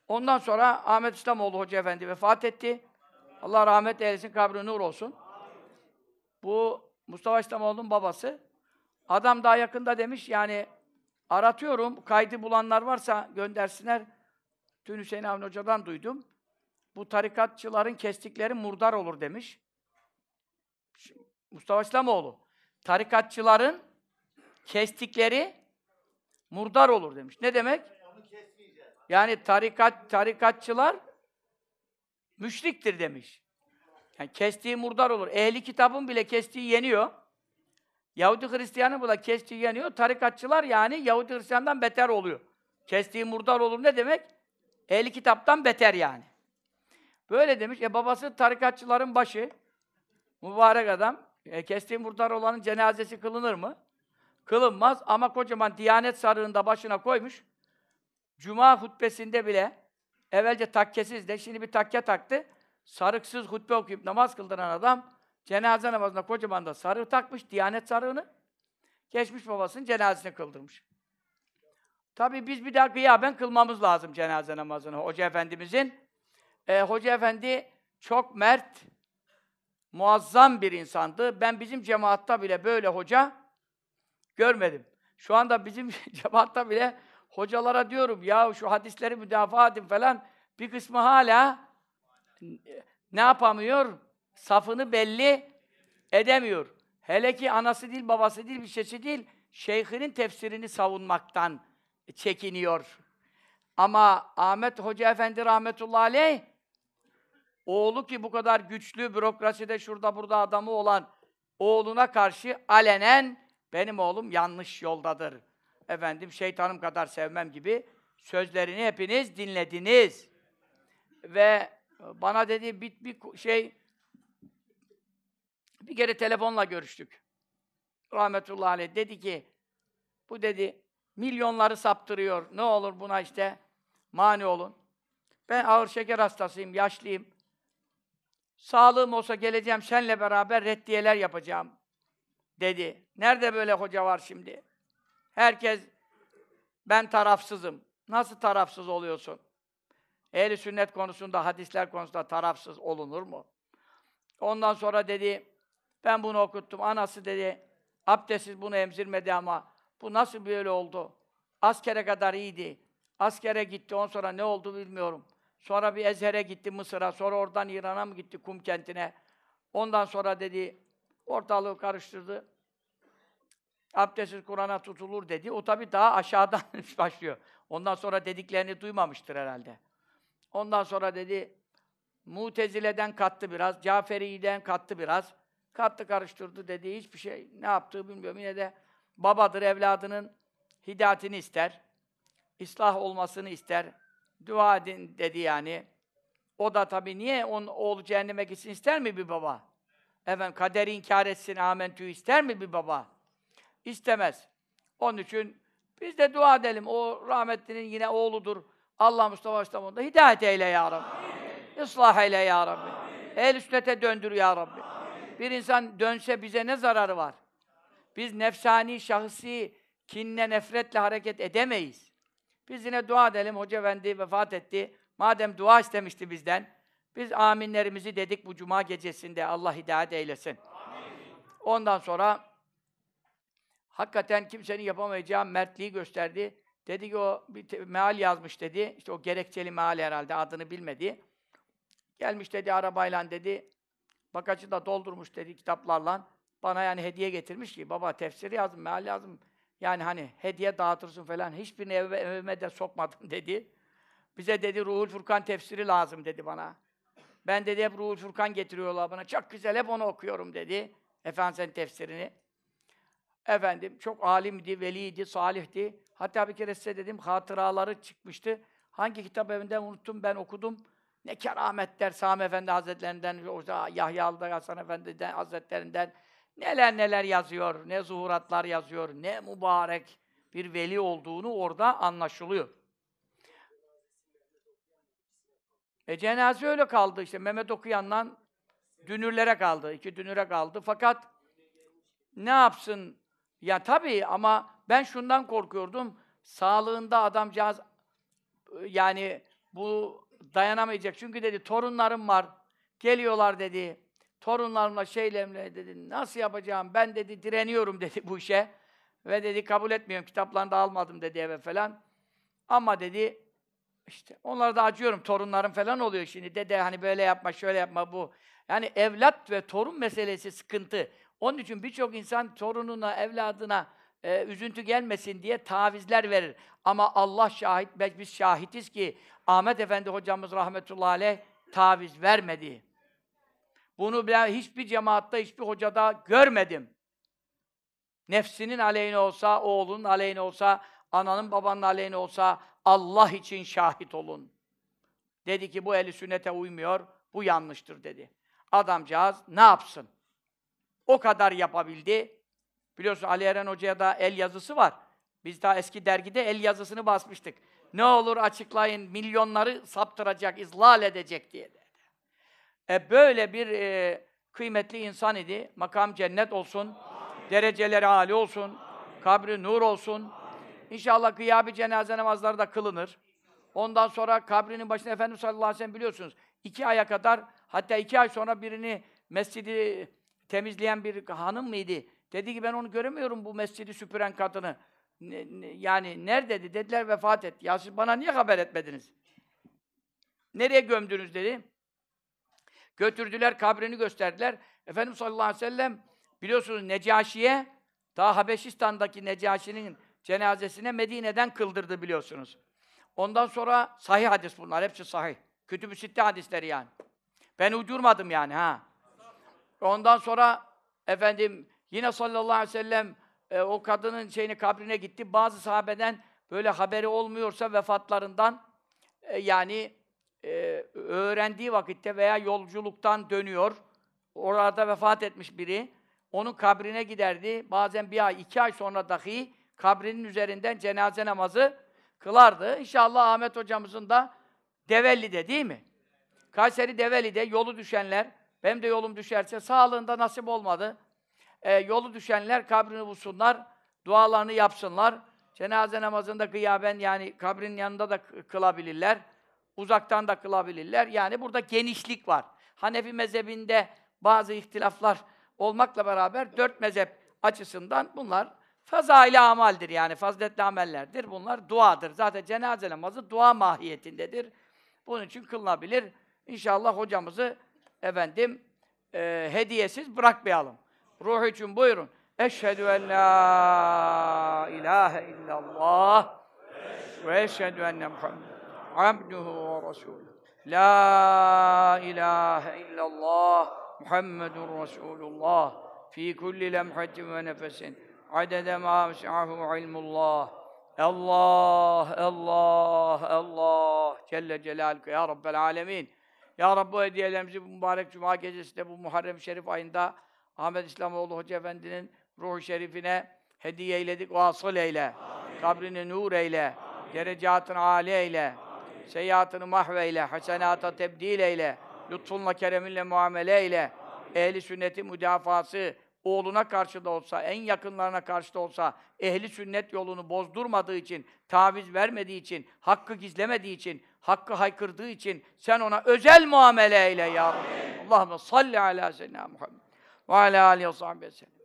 Ondan sonra Ahmet İslamoğlu Hoca Efendi vefat etti. Allah rahmet eylesin, kabri nur olsun. Bu Mustafa İslamoğlu'nun babası. Adam daha yakında demiş, yani aratıyorum, kaydı bulanlar varsa göndersinler. Dün Hüseyin Avni Hoca'dan duydum. Bu tarikatçıların kestikleri murdar olur demiş. Mustafa İslamoğlu. Tarikatçıların kestikleri murdar olur demiş. Ne demek? Yani tarikatçılar müşriktir demiş. Yani kestiği murdar olur. Ehli kitabın bile kestiği yeniyor. Yahudi Hristiyanın bile kestiği yeniyor. Tarikatçılar yani Yahudi Hristiyan'dan beter oluyor. Kestiği murdar olur ne demek? Ehli kitaptan beter yani. Böyle demiş. Babası tarikatçıların başı. Mübarek adam. Kestiği murdar olanın cenazesi kılınır mı? Kılınmaz ama kocaman Diyanet sarığında başına koymuş. Cuma hutbesinde bile evvelce takkesiz de şimdi bir takke taktı. Sarıksız hutbe okuyup namaz kıldıran adam cenaze namazına kocaman da sarığı takmış, Diyanet sarığını. Geçmiş babasının cenazesini kıldırmış. Tabii biz bir daha gıyaben kılmamız lazım cenaze namazını Hoca Efendimizin. Hoca Efendi çok mert, muazzam bir insandı. Ben bizim cemaatta bile böyle hoca görmedim. Şu anda bizim cemaatta bile hocalara diyorum, ya şu hadisleri müdafaa edin falan, bir kısmı hala ne yapamıyor? Safını belli edemiyor. Hele ki anası değil, babası değil, bir şeysi değil, şeyhinin tefsirini savunmaktan çekiniyor. Ama Ahmet Hoca Efendi rahmetullahi aleyh, oğlu ki bu kadar güçlü, bürokraside şurada burada adamı olan oğluna karşı alenen benim oğlum yanlış yoldadır. Efendim şeytanım kadar sevmem gibi sözlerini hepiniz dinlediniz. Ve bana dedi bir kere telefonla görüştük. Rahmetullahi aleyh dedi ki, bu dedi milyonları saptırıyor. Ne olur buna işte mani olun. Ben ağır şeker hastasıyım, yaşlıyım. Sağlığım olsa geleceğim seninle beraber reddiyeler yapacağım dedi. Nerede böyle hoca var şimdi? Herkes ben tarafsızım. Nasıl tarafsız oluyorsun? Ehl-i sünnet konusunda, hadisler konusunda tarafsız olunur mu? Ondan sonra dedi, ben bunu okuttum. Anası dedi, abdestsiz bunu emzirmedi ama bu nasıl böyle oldu? Askere kadar iyiydi. Askere gitti, ondan sonra ne oldu bilmiyorum. Sonra bir Ezher'e gitti Mısır'a, sonra oradan İran'a mı gitti, Kum kentine. Ondan sonra dedi, ortalığı karıştırdı. Abdestsiz Kur'an'a tutulur dedi. O tabii daha aşağıdan başlıyor. Ondan sonra dediklerini duymamıştır herhalde. Ondan sonra dedi, Mutezile'den kattı biraz, Caferi'den kattı biraz. Kattı karıştırdı dedi, hiçbir şey ne yaptığı bilmiyorum. Yine de babadır, evladının hidayetini ister. İslah olmasını ister. Dua edin dedi yani. O da tabii niye onun oğlu cehenneme gitsin ister mi bir baba? Efendim kaderi inkar etsin, amentü ister mi bir baba? İstemez. Onun için biz de dua edelim. O rahmetlinin yine oğludur. Allah Mustafa İslamoğlu'nu da hidayet eyle ya Rabbi. Islah eyle ya Rabbi. Ehl-i sünnete döndür ya Rabbi. Bir insan dönse bize ne zararı var? Biz nefsani, şahsi, kinle, nefretle hareket edemeyiz. Biz yine dua edelim. Hoca Efendi vefat etti. Madem dua istemişti bizden, biz aminlerimizi dedik bu cuma gecesinde. Allah hidayet eylesin. Ondan sonra hakikaten kimsenin yapamayacağı mertliği gösterdi. Dedi ki o bir meal yazmış dedi. İşte o gerekçeli meal herhalde adını bilmedi. Gelmiş dedi arabayla dedi. Bagajı da doldurmuş dedi kitaplarla. Bana yani hediye getirmiş ki baba tefsiri yazdım, meal yazdım. Yani hani hediye dağıtırsın falan. Hiçbirini evime de sokmadım dedi. Bize dedi Ruhul Furkan tefsiri lazım dedi bana. Ben dedi hep Ruhul Furkan getiriyorlar bana. Çok güzel hep onu okuyorum dedi. Efendimiz'in tefsirini. Efendim çok alimdi, veliydi, salihti. Hatta bir kere size dedim hatıraları çıkmıştı. Hangi kitap evinden unuttum ben okudum. Ne kerametler Sami Efendi Hazretlerinden, Yahyalı Hasan Efendi'den Hazretlerinden neler neler yazıyor, ne zuhuratlar yazıyor, ne mübarek bir veli olduğunu orada anlaşılıyor. Cenaze öyle kaldı işte. Mehmet Okuyan'la dünürlere kaldı. 2 dünüre kaldı. Fakat ne yapsın? Ya tabii ama ben şundan korkuyordum. Sağlığında adamcağız yani bu dayanamayacak. Çünkü dedi torunlarım var. Geliyorlar dedi. Torunlarımla şeylemle dedi. Nasıl yapacağım? Ben dedi direniyorum dedi bu işe. Ve dedi kabul etmiyorum. Kitaplarını da almadım dedi eve falan. Ama dedi işte onlara da acıyorum. Torunlarım falan oluyor şimdi. Dede hani böyle yapma, şöyle yapma bu. Yani evlat ve torun meselesi sıkıntı. Onun için birçok insan torununa, evladına üzüntü gelmesin diye tavizler verir. Ama Allah şahit, biz şahitiz ki Ahmet Efendi hocamız rahmetullahi aleyh taviz vermedi. Bunu ben hiçbir cemaatta, hiçbir hocada görmedim. Nefsinin aleyhine olsa, oğlunun aleyhine olsa, ananın babanın aleyhine olsa Allah için şahit olun. Dedi ki bu ehli sünnete uymuyor, bu yanlıştır dedi. Adamcağız ne yapsın? O kadar yapabildi. Biliyorsun Ali Eren Hoca'ya da el yazısı var. Biz daha eski dergide el yazısını basmıştık. Ne olur açıklayın, milyonları saptıracak, izlal edecek diye dedi. Böyle bir kıymetli insan idi. Makam cennet olsun, amin. Dereceleri âli olsun, amin. Kabri nur olsun. Amin. İnşallah gıyabi cenaze namazları da kılınır. Ondan sonra kabrinin başına Efendimiz sallallahu aleyhi ve sellem biliyorsunuz 2 aya kadar, hatta 2 ay sonra birini mescidi temizleyen bir hanım mıydı? Dedi ki ben onu göremiyorum bu mescidi süpüren kadını. Yani neredeydi? Dediler vefat etti. Ya siz bana niye haber etmediniz? Nereye gömdünüz dedi. Götürdüler, kabrini gösterdiler. Efendimiz sallallahu aleyhi ve sellem biliyorsunuz Necaşi'ye, daha Habeşistan'daki Necaşi'nin cenazesine Medine'den kıldırdı biliyorsunuz. Ondan sonra sahih hadis bunlar, hepsi sahih. Kütüb-ü Sitte hadisleri yani. Ben uydurmadım yani ha. Ondan sonra efendim yine sallallahu aleyhi ve sellem o kadının kabrine gitti. Bazı sahabeden böyle haberi olmuyorsa vefatlarından öğrendiği vakitte veya yolculuktan dönüyor. Orada vefat etmiş biri. Onun kabrine giderdi. Bazen 1 ay, 2 ay sonra dahi kabrinin üzerinden cenaze namazı kılardı. İnşallah Ahmet hocamızın da Develi'de değil mi? Kayseri Develi'de yolu düşenler, benim de yolum düşerse sağlığında nasip olmadı. Yolu düşenler kabrini bulsunlar, dualarını yapsınlar. Cenaze namazında gıyaben yani kabrinin yanında da kılabilirler. Uzaktan da kılabilirler. Yani burada genişlik var. Hanefi mezhebinde bazı ihtilaflar olmakla beraber 4 mezhep açısından bunlar fazail-i amaldir yani faziletli amellerdir. Bunlar duadır. Zaten cenaze namazı dua mahiyetindedir. Bunun için kılınabilir. İnşallah hocamızı hediyesiz bırakmayalım. Ruhu için buyurun. Eşhedü en la ilahe illallah ve eşhedü enne Muhammed abduhu ve resulüh. La ilahe illallah Muhammedun Resulullah fi kulli lemhatin ve nefesin adede ma vesi'ahu ilmullah. Allah, Allah, Allah Celle Celaluhu ya Rabbel Alemin. Ya Rabbi bu hediyelerimizi bu mübarek Cuma gecesinde bu Muharrem-i Şerif ayında Ahmet İslamoğlu Hoca Efendi'nin ruhu şerifine hediye eyledik. Vasıl eyle. Amin. Kabrini nur eyle. Derecatını âli eyle. Seyyiatını mahveyle. Hasenata tebdil eyle. Lütfunla, kereminle muamele eyle. Ehli sünnetin müdafası oğluna karşı da olsa, en yakınlarına karşı da olsa, ehli sünnet yolunu bozdurmadığı için, taviz vermediği için, hakkı gizlemediği için, hakkı haykırdığı için sen ona özel muamele eyle ya Rabbi. Allahümme salli ala seyyidina Muhammed ve ala aleyhi ve sahbihi sellem.